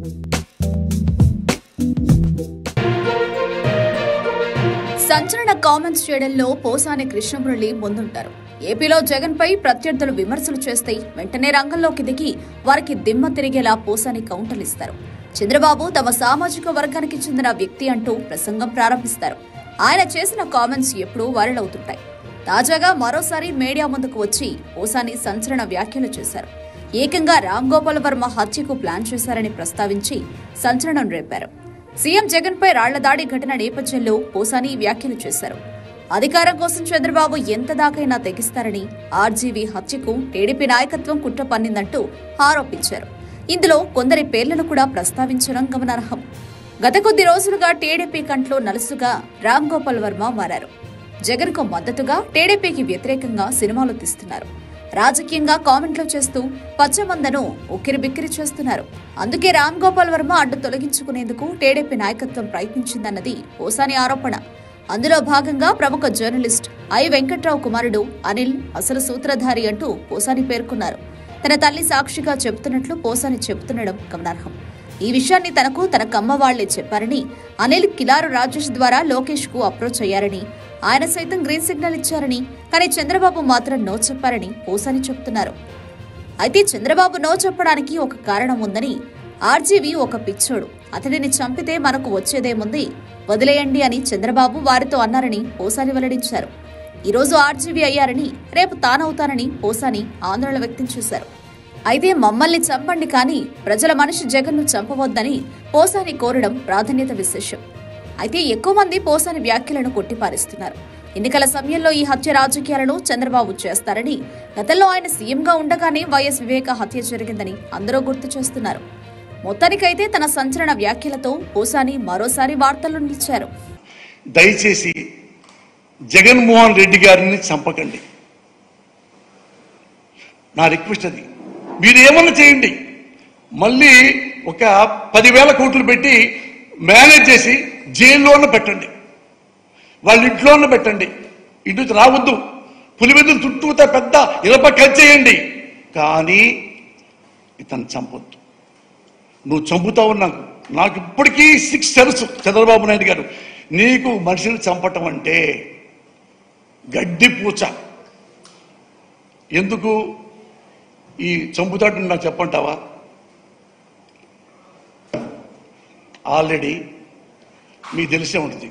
సంచలన కామెంట్స్ చేయడంలో పోసాని కృష్ణమురళి ముందుంటారు. ఏపీలో జగన్ పై ప్రత్యర్థులు విమర్శలు చేస్తే వెంటనే రంగంలోకి దిగి వారికి దిమ్మ తిరిగేలా పోసాని కౌంటర్లు ఇస్తారు. చంద్రబాబు తమ సామాజిక వర్గానికి చెందిన వ్యక్తి అంటూ ప్రసంగం ప్రారంభిస్తారు. ఆయన చేసిన కామెంట్స్ ఎప్పుడూ వైరల్ అవుతుంటాయి. తాజాగా మరోసారి మీడియా ముందుకు వచ్చి పోసాని సంచలన వ్యాఖ్యలు చేశారు. ఏకంగా రామ్ గోపాల్ వర్మ హత్యకు ప్లాన్ చేశారని ప్రస్తావించి సంచలనం రేపారు. సీఎం జగన్ పై రాళ్ల దాడి ఘటన నేపథ్యంలో పోసాని వ్యాఖ్యలు చేశారు. అధికారం కోసం చంద్రబాబు ఎంత దాకైనా తెగిస్తారని, ఆర్జీవీ హత్యకు టీడీపీ నాయకత్వం కుట్ర పన్నిందంటూ ఆరోపించారు. ఇందులో కొందరి పేర్లను కూడా ప్రస్తావించడం గమనార్హం. గత కొద్ది రోజులుగా టీడీపీ కంట్లో నలుసుగా రామ్ గోపాల్ వర్మ మారారు. జగన్ కు మద్దతుగా టీడీపీకి వ్యతిరేకంగా సినిమాలు తీస్తున్నారు. రాజకీయంగా కామెంట్లు చేస్తూ పచ్చమందను ఉక్కిరిబిక్కిరి చేస్తున్నారు. అందుకే రామ్ గోపాల్ వర్మ అడ్డు తొలగించుకునేందుకు టీడీపీ నాయకత్వం ప్రయత్నించిందన్నది పోసాని ఆరోపణ. అందులో భాగంగా ప్రముఖ జర్నలిస్ట్ ఐ వెంకట్రావు కుమారుడు అనిల్ అసలు సూత్రధారి అంటూ పోసాని పేర్కొన్నారు. తన తల్లి సాక్షిగా చెబుతున్నట్లు పోసాని చెబుతుండడం గమనార్హం. ఈ విషయాన్ని తనకు తన కమ్మ వాళ్లే చెప్పారని, అనిల్ కిలారు రాజేష్ ద్వారా లోకేష్ కు అప్రోచ్ అయ్యారని, ఆయన సైతం గ్రీన్ సిగ్నల్ ఇచ్చారని, కానీ చంద్రబాబు మాత్రం నో చెప్పారని పోసాని చెబుతున్నారు. అయితే చంద్రబాబు నో చెప్పడానికి ఒక కారణం ఉందని, ఆర్జీవీ ఒక పిచ్చోడు, అతడిని చంపితే మనకు వచ్చేదేముంది, వదిలేయండి అని చంద్రబాబు వారితో అన్నారని పోసాని వెల్లడించారు. ఈ రోజు ఆర్జీవీ అయ్యారని, రేపు తానవుతానని పోసాని ఆందోళన వ్యక్తం చేశారు. అయితే మమ్మల్ని చంపండి కానీ ప్రజల మనిషి జగన్ను చంపవద్దని పోసాని కోరడం ప్రాధాన్యత విశేషం. అయితే ఎక్కువ మంది పోసాని వ్యాఖ్యలను కొట్టిపారేస్తున్నారు. ఎన్నికల సమయంలో ఈ హత్య రాజకీయాలను చంద్రబాబు చేస్తారని, గతంలో ఆయన సీఎంగా ఉండగానే వైఎస్ వివేక హత్య జరిగిందని అందరూ గుర్తు చేస్తున్నారు. మొత్తానికైతే తన సంచలన వ్యాఖ్యలతో పోసాని మరోసారి వార్తల్లో నిలిచారు. దయచేసి జగన్మోహన్ రెడ్డి గారిని చంపకండి, నా రిక్వెస్ట్ అది. మీరు ఏమన్నా చేయండి, మళ్ళీ ఒక 10,000 కోట్లు పెట్టి మేనేజ్ చేసి జైల్లోనే పెట్టండి, వాళ్ళ ఇంట్లోనే పెట్టండి, ఇంటి రావద్దు, పులివెందులు చుట్టూతా పెద్ద ఇరప కలిచేయండి, కానీ ఇతను చంపొద్దు. నువ్వు చంపుతావు. నాకు ఇప్పటికీ 6 తెలుసు. చంద్రబాబు నాయుడు గారు, నీకు మనిషిని చంపటం అంటే గడ్డి పూచ. ఎందుకు ఈ చంపుతాడు నాకు చెప్పంటావా? ఆల్రెడీ మీకు తెలిసే ఉంటుంది,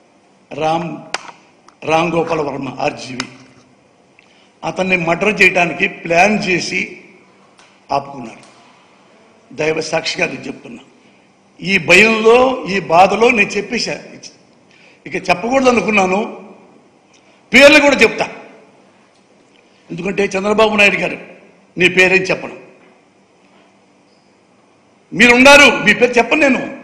రామ్ గోపాల్ వర్మ ఆర్జీవీ అతన్ని మర్డర్ చేయడానికి ప్లాన్ చేసి ఆపుకున్నారు. దైవ సాక్షిగా నేను చెప్తున్నా. ఈ భయంలో, ఈ బాధలో నేను చెప్పేశా. ఇక చెప్పకూడదు అనుకున్నాను, పేర్లు కూడా చెప్తా. ఎందుకంటే చంద్రబాబు నాయుడు గారు నీ పేరేం చెప్పను, మీరున్నారు, మీ పేరు చెప్పను.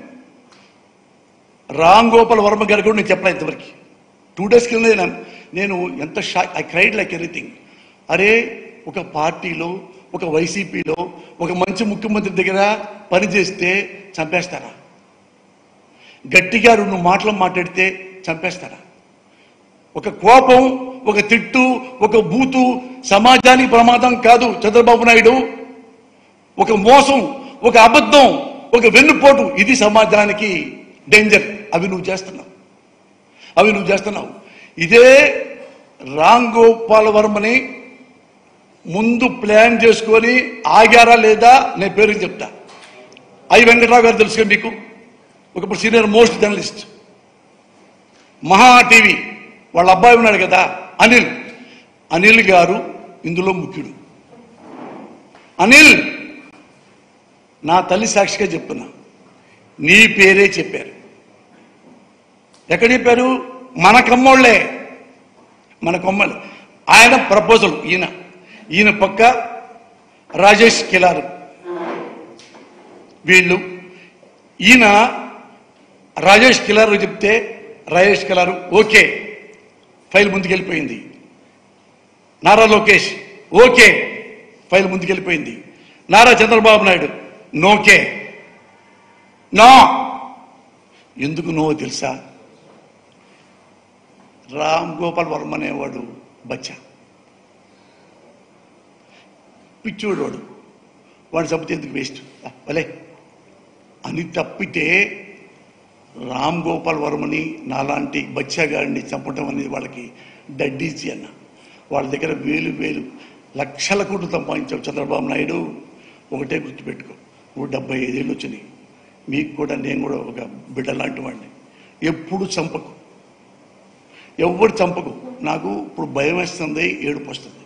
రామ్ గోపాల్ వర్మ గారు కూడా నేను చెప్పను ఇంతవరకు. 2 days కింద నేను ఎంత shock, I cried like anything. అరే, ఒక పార్టీలో, ఒక వైసీపీలో ఒక మంచి ముఖ్యమంత్రి దగ్గర పనిచేస్తే చంపేస్తారా? గట్టిగా 2 మాటలు మాట్లాడితే చంపేస్తారా? ఒక కోపం, ఒక తిట్టు, ఒక బూతు సమాజానికి ప్రమాదం కాదు చంద్రబాబు నాయుడు. ఒక మోసం, ఒక అబద్ధం, ఒక వెన్నుపోటు, ఇది సమాజానికి డేంజర్. అవి నువ్వు చేస్తున్నావు. ఇదే రామ్ గోపాల్ వర్మని ముందు ప్లాన్ చేసుకొని ఆగారా లేదా నేను పేరు చెప్తా. ఐ వెంకట్రావు గారు తెలుసుగా మీకు, ఒకప్పుడు senior most journalist, Maha TV, వాళ్ళ అబ్బాయి ఉన్నాడు కదా అనిల్ గారు ఇందులో ముఖ్యుడు. అనిల్, నా తల్లి సాక్షిగా చెప్తున్నా, నీ పేరే చెప్పారు. ఎక్కడ చెప్పారు? మన కమ్మోళ్లే. ఆయన ప్రపోజల్, ఈయన పక్క రాజేష్ కిలారు, వీళ్ళు. ఈయన రాజేష్ కిలారు చెప్తే రాజేష్ కిలారు ఓకే, ఫైల్ ముందుకెళ్ళిపోయింది. నారా లోకేష్ ఓకే, ఫైల్ ముందుకెళ్ళిపోయింది. నారా చంద్రబాబు నాయుడు నోకే. నో. ఎందుకు నో తెలుసా? రామ్ గోపాల్ వర్మ అనేవాడు బచ్చా, పిచ్చోడు, వాడు చంపితే ఎందుకు వేస్ట్? భలే అని తప్పితే రామ్ గోపాల్ వర్మని నాలాంటి బచ్చాగాడిని చంపటం అనేది వాళ్ళకి డడ్డీజీ అన్న. వాళ్ళ దగ్గర వేలు లక్షల కోట్లు సంపాదించావు చంద్రబాబు నాయుడు. ఒకటే గుర్తుపెట్టుకో, 175 ఏళ్ళు వచ్చినాయి మీకు కూడా, నేను కూడా ఒక బిడ్డ లాంటి వాడిని. ఎప్పుడు చంపకు, ఎవరు చంపకు. నాకు ఇప్పుడు భయం వేస్తుంది, ఏడుపు వస్తుంది.